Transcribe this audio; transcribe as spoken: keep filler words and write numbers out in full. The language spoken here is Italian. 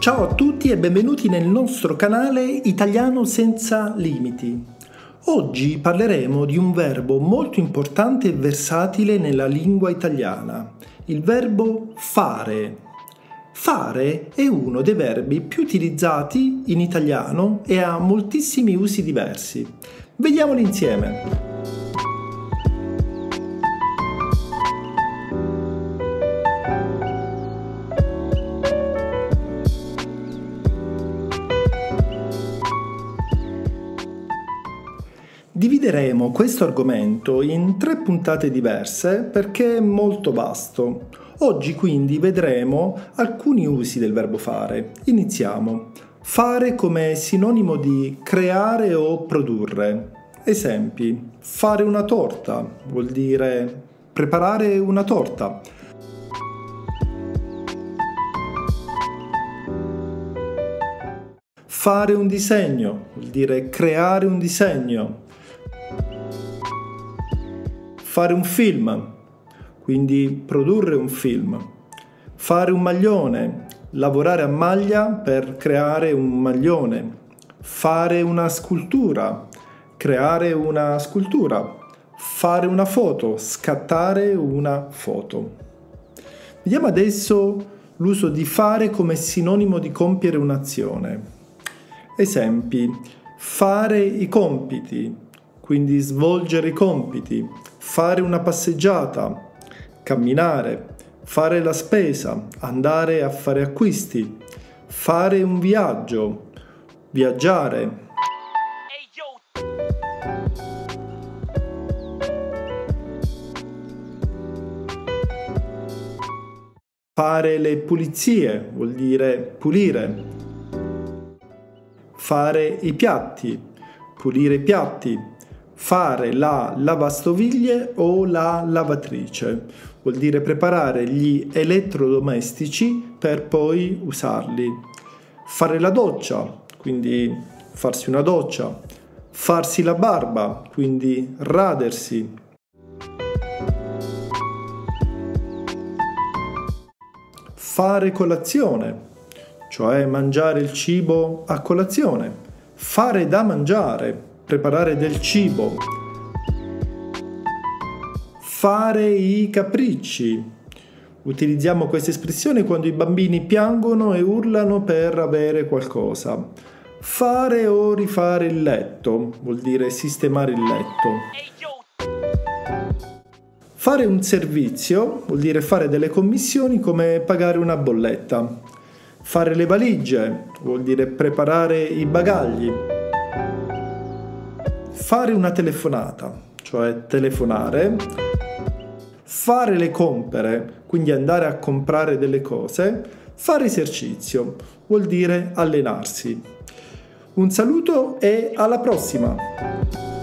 Ciao a tutti e benvenuti nel nostro canale Italiano senza limiti. Oggi parleremo di un verbo molto importante e versatile nella lingua italiana, il verbo fare. Fare è uno dei verbi più utilizzati in italiano e ha moltissimi usi diversi. Vediamoli insieme. Divideremo questo argomento in tre puntate diverse perché è molto vasto. Oggi quindi vedremo alcuni usi del verbo fare. Iniziamo. Fare come sinonimo di creare o produrre. Esempi. Fare una torta vuol dire preparare una torta. Fare un disegno vuol dire creare un disegno. Fare un film, quindi produrre un film. Fare un maglione, lavorare a maglia per creare un maglione. Fare una scultura, creare una scultura. Fare una foto, scattare una foto. Vediamo adesso l'uso di fare come sinonimo di compiere un'azione. Esempi: fare i compiti, quindi svolgere i compiti, fare una passeggiata, camminare, fare la spesa, andare a fare acquisti, fare un viaggio, viaggiare. Fare le pulizie vuol dire pulire. Fare i piatti, pulire i piatti. Fare la lavastoviglie o la lavatrice vuol dire preparare gli elettrodomestici per poi usarli. Fare la doccia, quindi farsi una doccia. Farsi la barba, quindi radersi. Fare colazione, cioè mangiare il cibo a colazione. Fare da mangiare, preparare del cibo. Fare i capricci. Utilizziamo questa espressione quando i bambini piangono e urlano per avere qualcosa. Fare o rifare il letto vuol dire sistemare il letto. Fare un servizio vuol dire fare delle commissioni come pagare una bolletta. Fare le valigie vuol dire preparare i bagagli. Fare una telefonata, cioè telefonare. Fare le compere, quindi andare a comprare delle cose. Fare esercizio, vuol dire allenarsi. Un saluto e alla prossima!